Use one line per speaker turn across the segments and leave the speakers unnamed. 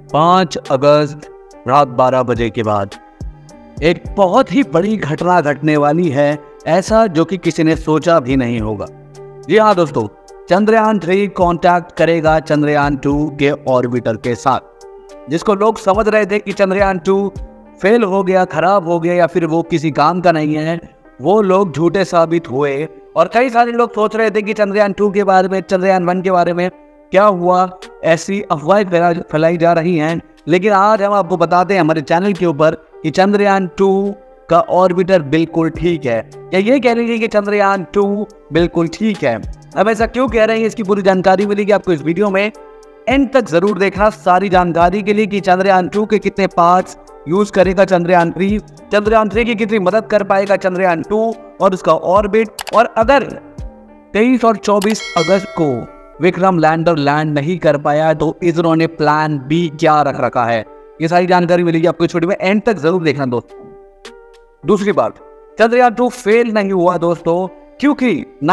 5 अगस्त रात 12 बजे के बाद एक बहुत ही बड़ी घटना घटने वाली है, ऐसा जो कि किसी ने सोचा भी नहीं होगा। जी हाँ दोस्तों, चंद्रयान 3 कांटेक्ट करेगा चंद्रयान 2 के ऑर्बिटर के साथ, जिसको लोग समझ रहे थे कि चंद्रयान 2 फेल हो गया, खराब हो गया या फिर वो किसी काम का नहीं है, वो लोग झूठे साबित हुए। और कई सारे लोग सोच रहे थे कि चंद्रयान 2 के बारे में, चंद्रयान 1 के बारे में क्या हुआ, ऐसी अफवाहें फैलाई जा रही हैं। लेकिन आज हम आपको बताते हैं हमारे चैनल के ऊपर कि चंद्रयान 2 का ऑर्बिटर बिल्कुल ठीक है, या ये कह रही है कि चंद्रयान 2 बिल्कुल ठीक है। अब ऐसा क्यों कह रहे हैं, इसकी पूरी जानकारी मिलेगी आपको इस वीडियो में। एंड तक जरूर देखना सारी जानकारी के लिए कि चंद्रयान 2 के कितने पार्ट्स यूज करेगा चंद्रयान 3, चंद्रयान 3 की कितनी मदद कर पाएगा चंद्रयान 2 और उसका ऑर्बिट। और अगर 23 और 24 अगस्त को विक्रम लैंडर लैंड नहीं कर पाया तो इसरो ने प्लान बी क्या रख रखा है, ये सारी जानकारी मिलेगी आपको इस वीडियो में। एंड तक जरूर देखना दोस्तों। दूसरी बात, चंद्रयान 2 फेल नहीं हुआ दोस्तों, क्योंकि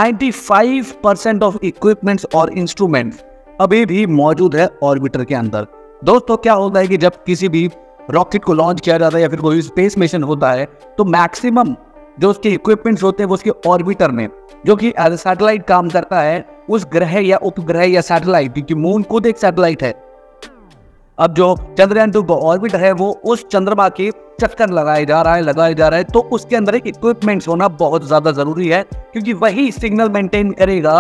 95% ऑफ इक्विपमेंट्स और इंस्ट्रूमेंट्स अभी भी मौजूद है ऑर्बिटर के अंदर। दोस्तों क्या होता है कि जब किसी भी रॉकेट को लॉन्च किया जाता है या फिर कोई स्पेस मिशन होता है तो मैक्सिमम जो उसके इक्विपमेंट्स होते हैं वो उसके ऑर्बिटर में, जो कि एज सैटेलाइट काम करता है, उस ग्रह या उपग्रह या सैटेलाइट, क्योंकि मून खुद एक सैटेलाइट है। अब जो चंद्रयान 2 का ऑर्बिटर है वो उस चंद्रमा के चक्कर लगाया जा रहा है, तो उसके अंदर एक इक्विपमेंट्स होना बहुत ज्यादा जरूरी है, क्योंकि वही सिग्नल मेंटेन करेगा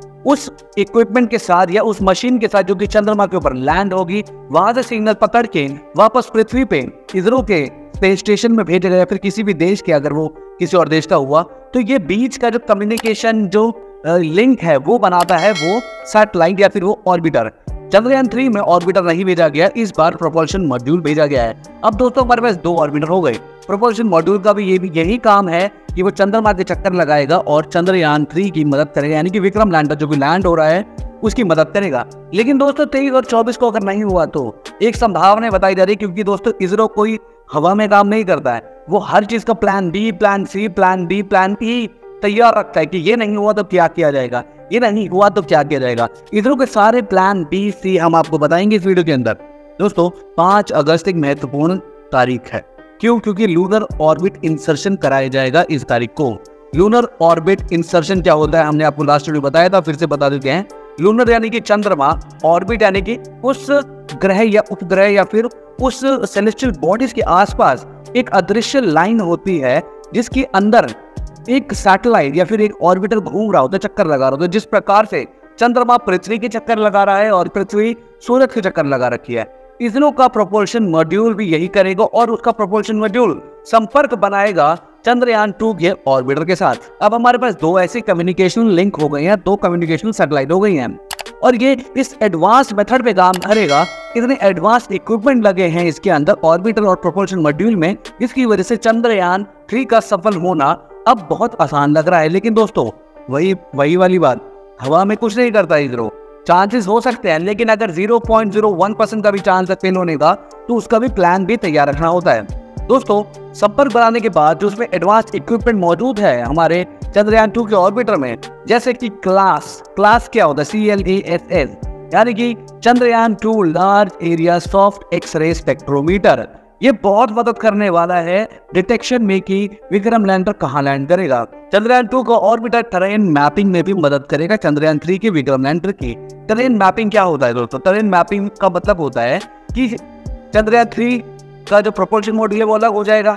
उस इक्विपमेंट के साथ या उस मशीन के साथ जो कि चंद्रमा के ऊपर लैंड होगी, वहां से सिग्नल पकड़ के वापस पृथ्वी पे इसरो के स्पेस स्टेशन में भेजेगा, या फिर किसी भी देश के, अगर वो किसी और देश का हुआ तो ये बीच का जो कम्युनिकेशन जो लिंक है वो बनाता है वो सैटेलाइट या फिर वो ऑर्बिटर। चंद्रयान 3 में ऑर्बिटर नहीं भेजा गया, इस बार प्रोपल्शन मॉड्यूल भेजा गया है। अब दोस्तों हमारे पास 2 ऑर्बिटर हो गए। प्रोपल्शन मॉड्यूल का भी यही काम है कि वो चंद्रमा के चक्कर लगाएगा और चंद्रयान 3 की मदद करेगा, यानी कि विक्रम लैंडर जो भी लैंड हो रहा है उसकी मदद करेगा। लेकिन दोस्तों 23 और 24 को अगर नहीं हुआ तो एक संभावना बताई जा रही है, क्योंकि दोस्तों इसरो कोई हवा में काम नहीं करता है, वो हर चीज का plan B, plan C, plan D, plan E तैयार रखता है कि ये नहीं हुआ तो क्या किया जाएगा, ये नहीं हुआ तो क्या किया जाएगा। इसरो के सारे प्लान बी सी हम आपको बताएंगे इस वीडियो के अंदर। दोस्तों 5 अगस्त एक महत्वपूर्ण तारीख है। क्यों? क्योंकि लूनर ऑर्बिट इंसर्शन कराया जाएगा इस तारीख को। लूनर ऑर्बिट इंसर्शन क्या होता है हमने आपको लास्ट वीडियो बताया था, फिर से बता देते हैं। लूनर यानी कि चंद्रमा, ऑर्बिट यानी कि उस ग्रह या उपग्रह या फिर उस सेलेस्टियल बॉडीज के आसपास एक अदृश्य लाइन होती है जिसके अंदर एक सैटेलाइट या फिर एक ऑर्बिटर घूम रहा होता है, चक्कर लगा रहा होता है। जिस प्रकार से चंद्रमा पृथ्वी के चक्कर लगा रहा है और पृथ्वी सूरज के चक्कर लगा रखी है, इसरो का प्रोपल्शन मॉड्यूल भी यही करेगा और उसका प्रोपल्शन मॉड्यूल संपर्क बनाएगा चंद्रयान 2 के ऑर्बिटर के साथ। अब हमारे पास 2 ऐसे कम्युनिकेशन लिंक हो गए हैं, 2 कम्युनिकेशन सैटेलाइट हो गई हैं, और ये इस एडवांस मेथड पे काम करेगा। इतने एडवांस इक्विपमेंट लगे हैं इसके अंदर ऑर्बिटर और प्रोपल्शन मॉड्यूल में, इसकी वजह से चंद्रयान 3 का सफल होना अब बहुत आसान लग रहा है। लेकिन दोस्तों वही वाली बात, हवा में कुछ नहीं करता इसरो। चांसेस हो सकते हैं, लेकिन अगर 0.01% का भी चांस है फेल होने का तो उसका भी प्लान भी तैयार रखना होता है। दोस्तों संपर्क बनाने के बाद जो उसमें एडवांस इक्विपमेंट मौजूद है हमारे चंद्रयान 2 के ऑर्बिटर में, जैसे कि क्लास क्या होता है, CLASS, यानी कि Chandrayaan 2 large area soft x ray spectrometer, ये बहुत मदद करने वाला है डिटेक्शन में कि विक्रम लैंडर कहां लैंड करेगा। चंद्रयान 2 का ऑर्बिटर टेरेन मैपिंग में भी मदद करेगा चंद्रयान 3 के विक्रम लैंडर की। टेरेन मैपिंग क्या होता है दोस्तों? टेरेन मैपिंग का मतलब होता है कि चंद्रयान 3 का जो प्रोपल्शन मॉड्यूल है वो अलग हो जाएगा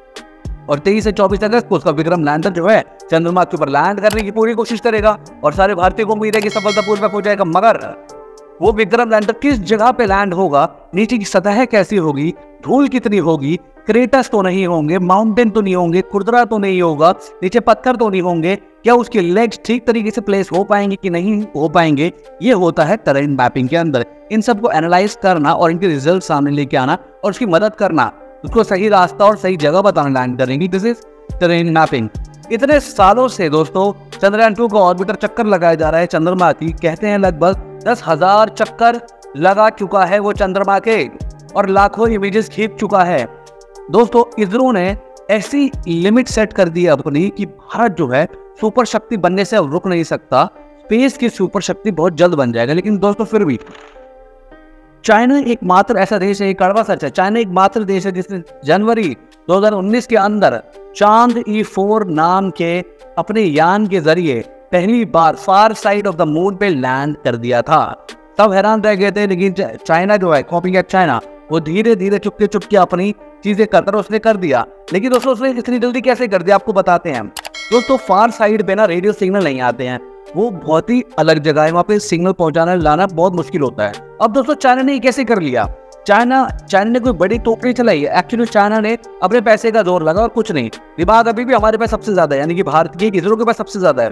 और 23 से 24 अगस्त को उसका विक्रम लैंडर जो है चंद्रमा के ऊपर लैंड करने की पूरी कोशिश करेगा और सारे भारतीयों को उम्मीद है कि सफलतापूर्वक हो जाएगा। मगर वो विक्रम लैंडर किस जगह पे लैंड होगा, नीचे की सतह कैसी होगी, धूल कितनी होगी, क्रेटर्स तो नहीं होंगे, माउंटेन तो नहीं होंगे, खुरदरा तो नहीं होगा, नीचे पत्थर तो नहीं होंगे, क्या उसके लेग्स ठीक तरीके से प्लेस हो पाएंगे कि नहीं हो पाएंगे, ये होता है टेरेन मैपिंग के अंदर। इन सबको एनालाइज करना और इनके रिजल्ट सामने लेके आना और उसकी मदद करना, उसको सही रास्ता और सही जगह बताना लैंड करेंगे। This is terrain mapping. इतने सालों से दोस्तों चंद्रयान 2 का ऑर्बिटर चक्कर लगाया जा रहा है चंद्रमा की, कहते हैं लगभग 10,000 चक्कर लगा चुका है वो चंद्रमा के और लाखों इमेजेस खींच चुका है। दोस्तों इसरो ने ऐसी लिमिट सेट कर दी अपनी कि भारत जो है सुपर शक्ति बनने से अब रुक नहीं सकता, स्पेस की सुपर शक्ति बहुत जल्द बन जाएगा। लेकिन दोस्तों फिर भी चाइना एकमात्र ऐसा देश है, कड़वा सच है, चाइना एकमात्र देश है जिसने जनवरी 2019 के अंदर चांद E4 नाम के अपने यान के जरिए पहली बार far side of the moon पे लैंड कर दिया था। सब हैरान रह गए थे, लेकिन चाइना जो है, कॉपिंग एट चाइना, वो धीरे धीरे चुपके चुपके अपनी चीजें करता उसने कर दिया। लेकिन दोस्तों उसने इतनी जल्दी कैसे कर दिया आपको बताते हैं। दोस्तों फार साइड पे ना रेडियो सिग्नल नहीं आते हैं, वो बहुत ही अलग जगह है, वहाँ पे सिग्नल पहुंचाना लाना बहुत मुश्किल होता है। अब दोस्तों चाइना ने कैसे कर लिया? चाइना ने कोई बड़ी तोप नहीं चलाई है। एक्चुअली चाइना ने अपने पैसे का जोर लगा और कुछ नहीं। दिमाग अभी भी हमारे पास सबसे ज्यादा है, यानी कि भारत की इसरो के पास सबसे ज्यादा है।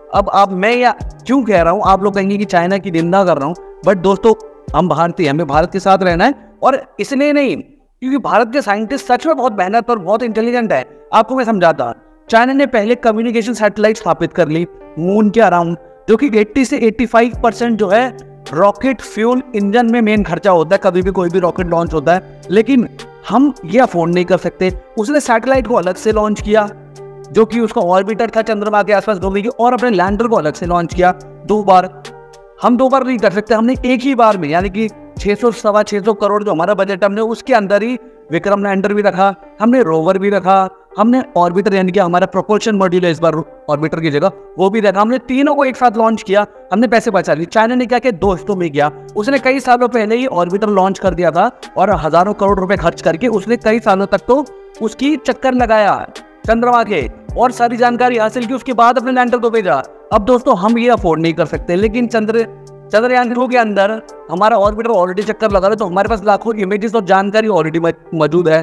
अब मैं या क्यों कह रहा हूँ, आप लोग कहेंगे कि चाइना की निंदा कर रहा हूँ, बट दोस्तों हम भारतीय, हमें भारत के साथ रहना है। और इसलिए नहीं, क्योंकि भारत के साइंटिस्ट सच में बहुत मेहनत और बहुत इंटेलिजेंट है। आपको मैं समझाता, चाइना ने पहले कम्युनिकेशन सैटेलाइट स्थापित कर ली मून के अराउंड, जो कि 80 से 85% जो है रॉकेट फ्यूल इंजन में मेन खर्चा होता है। कभी भी कोई भी रॉकेट लॉन्च होता है, लेकिन हम ये अफोर्ड नहीं कर सकते। उसने सैटेलाइट को अलग से लॉन्च किया, जो कि उसका ऑर्बिटर था चंद्रमा के आसपास घूमने की, और अपने लैंडर को अलग से लॉन्च किया 2 बार। हम 2 बार नहीं कर सकते, हमने एक ही बार में, यानी कि 600-625 करोड़ जो हमारा बजट, हमने उसके अंदर ही विक्रम लैंडर भी रखा, हमने रोवर भी रखा, हमने ऑर्बिटर यानी कि हमारा प्रोपल्शन मॉड्यूल है इस बार ऑर्बिटर की जगह, वो भी रखा। हमने तीनों को एक साथ लॉन्च किया, हमने पैसे बचा लिए। चाइना ने क्या किया, 2 हिस्सों में किया। उसने कई सालों पहले ही ऑर्बिटर लॉन्च कर दिया था और हजारों करोड़ रुपए खर्च करके उसने कई सालों तक तो उसकी चक्कर लगाया चंद्रमा के और सारी जानकारी हासिल की, उसके बाद अपने लैंडर को भेजा। अब दोस्तों हम ये अफोर्ड नहीं कर सकते, लेकिन चंद्रयान 2 के अंदर हमारा ऑर्बिटर ऑलरेडी चक्कर लगा रहा है, तो हमारे पास लाखों इमेजेस और जानकारी ऑलरेडी मौजूद है।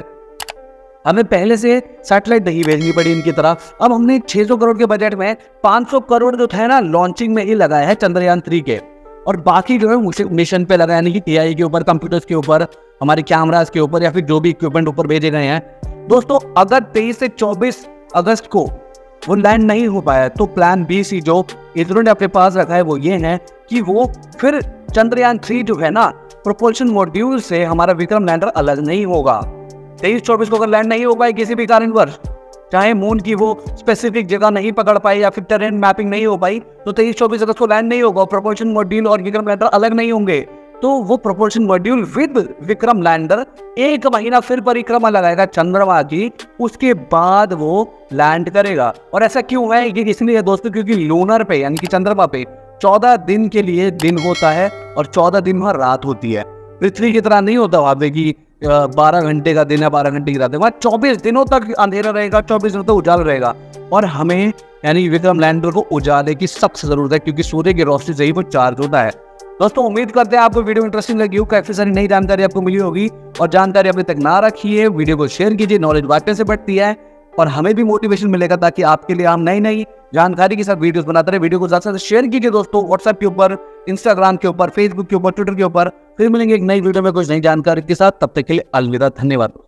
हमें पहले से सैटेलाइट नहीं भेजनी पड़ी इनकी तरफ। अब हमने 600 करोड़ के बजट में 500 करोड़ जो था ना लॉन्चिंग में ही लगाया है चंद्रयान 3 के, और बाकी जो है मिशन पे लगाया, यानी कि AI के ऊपर, कंप्यूटर्स के ऊपर, हमारे कैमरास के ऊपर, या फिर जो भी इक्विपमेंट ऊपर भेजे गए हैं। दोस्तों अगर 23 से 24 अगस्त को वो लैंड नहीं हो पाया, तो प्लान B सी जो इसरो ने अपने पास रखा है वो ये है कि वो फिर चंद्रयान 3 जो है ना प्रोपल्शन मॉड्यूल से हमारा विक्रम लैंडर अलग नहीं होगा। 23-24 को अगर लैंड नहीं हो पाए किसी भी कारणवश, चाहे मून की वो स्पेसिफिक जगह नहीं पकड़ पाई या फिर टेरेन मैपिंग नहीं हो पाई, तो 23-24 अगस्त को लैंड नहीं होगा। प्रोपल्शन मॉड्यूल और विक्रम लैंडर अलग नहीं होंगे, तो वो propulsion module with Vikram lander 1 महीना फिर परिक्रमा लगाएगा चंद्रमा की, उसके बाद वो लैंड करेगा। और ऐसा क्यों है, ये इसलिए दोस्तों क्योंकि लूनर पे यानी कि चंद्रमा पे 14 दिन के लिए दिन होता है और 14 दिन वहाँ रात होती है। पृथ्वी की तरह नहीं होता वहाँ पे कि 12 घंटे का दिन है 12 घंटे की रात है। वहाँ 24 दिनों तक अंधेरा रहेगा, 24 दिनों तक उजाला रहेगा। और हमें यानी विक्रम लैंडर को उजाले की सख्त जरूरत है, क्योंकि सूर्य की रोशनी से ही वो चार्ज होता है। दोस्तों उम्मीद करते हैं आपको वीडियो इंटरेस्टिंग लगी हो, काफी सारी नई जानकारी आपको मिली होगी। और जानकारी अभी तक ना रखी है, वीडियो को शेयर कीजिए, नॉलेज बांटने से बढ़ती है और हमें भी मोटिवेशन मिलेगा, ताकि आपके लिए हम नई जानकारी के साथ वीडियोस बनाते रहे। वीडियो को ज्यादा से ज्यादा शेयर कीजिए दोस्तों, व्हाट्सएप के ऊपर, इंस्टाग्राम के ऊपर, फेसबुक के ऊपर, ट्विटर के ऊपर। फिर मिलेंगे एक नई वीडियो में कुछ नई जानकारी के साथ, तब तक के लिए अलविदा, धन्यवाद।